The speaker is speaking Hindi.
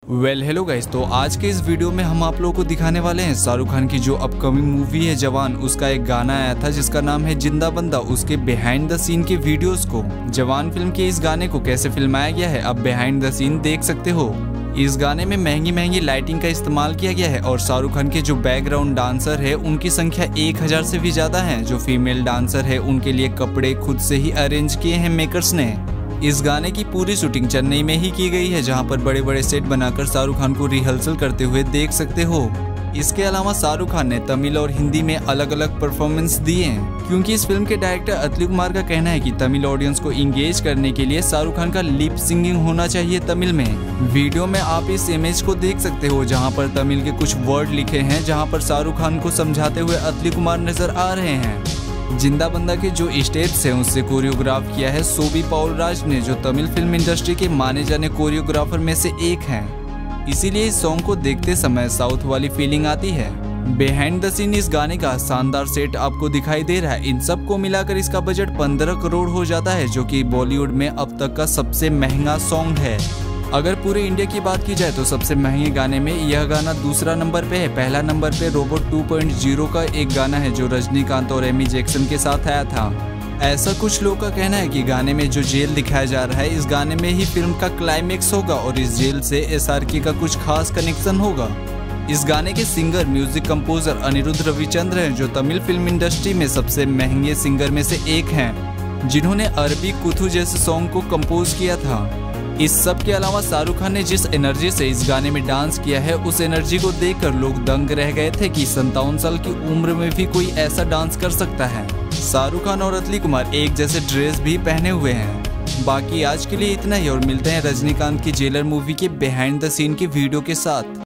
हेलो गाइस, तो आज के इस वीडियो में हम आप लोगों को दिखाने वाले हैं शाहरुख खान की जो अपकमिंग मूवी है जवान, उसका एक गाना आया था जिसका नाम है जिंदा बंदा। उसके बिहाइंड द सीन के वीडियोस को, जवान फिल्म के इस गाने को कैसे फिल्माया गया है अब बिहाइंड द सीन देख सकते हो। इस गाने में महंगी लाइटिंग का इस्तेमाल किया गया है और शाहरुख खान के जो बैकग्राउंड डांसर है उनकी संख्या 1000 से भी ज्यादा है। जो फीमेल डांसर है उनके लिए कपड़े खुद से ही अरेंज किए हैं मेकर्स ने। इस गाने की पूरी शूटिंग चेन्नई में ही की गई है, जहां पर बड़े बड़े सेट बनाकर शाहरुख खान को रिहर्सल करते हुए देख सकते हो। इसके अलावा शाहरुख खान ने तमिल और हिंदी में अलग अलग परफॉर्मेंस दिए हैं, क्योंकि इस फिल्म के डायरेक्टर अतुल कुमार का कहना है कि तमिल ऑडियंस को इंगेज करने के लिए शाहरुख खान का लिप सिंगिंग होना चाहिए तमिल में। वीडियो में आप इस इमेज को देख सकते हो जहां पर तमिल के कुछ वर्ड लिखे हैं, जहां पर शाहरुख खान को समझाते हुए अतुल कुमार नजर आ रहे हैं। जिंदा बंदा के जो स्टेप्स हैं उससे कोरियोग्राफ किया है सोबी पाउल राज ने, जो तमिल फिल्म इंडस्ट्री के माने जाने कोरियोग्राफर में से एक हैं। इसीलिए इस सॉन्ग को देखते समय साउथ वाली फीलिंग आती है। बिहाइंड द सीन इस गाने का शानदार सेट आपको दिखाई दे रहा है। इन सब को मिलाकर इसका बजट 15 करोड़ हो जाता है, जो कि बॉलीवुड में अब तक का सबसे महंगा सॉन्ग है। अगर पूरे इंडिया की बात की जाए तो सबसे महंगे गाने में यह गाना दूसरा नंबर पे है। पहला नंबर पे रोबोट 2.0 का एक गाना है जो रजनीकांत और एमी जैक्सन के साथ आया था। ऐसा कुछ लोगों का कहना है कि गाने में जो जेल दिखाया जा रहा है इस गाने में ही फिल्म का क्लाइमेक्स होगा और इस जेल से SRK का कुछ खास कनेक्शन होगा। इस गाने के singer music composer Anirudh Ravichandra हैं, जो तमिल फिल्म इंडस्ट्री में सबसे महंगे सिंगर में से एक हैं, जिन्होंने अरबी कुथु जैसे सॉन्ग को कंपोज किया था। इस सब के अलावा शाहरुख खान ने जिस एनर्जी से इस गाने में डांस किया है उस एनर्जी को देखकर लोग दंग रह गए थे कि 57 साल की उम्र में भी कोई ऐसा डांस कर सकता है। शाहरुख खान और अतुल कुमार एक जैसे ड्रेस भी पहने हुए हैं। बाकी आज के लिए इतना ही और मिलते हैं रजनीकांत की जेलर मूवी के बिहाइंड द सीन के वीडियो के साथ।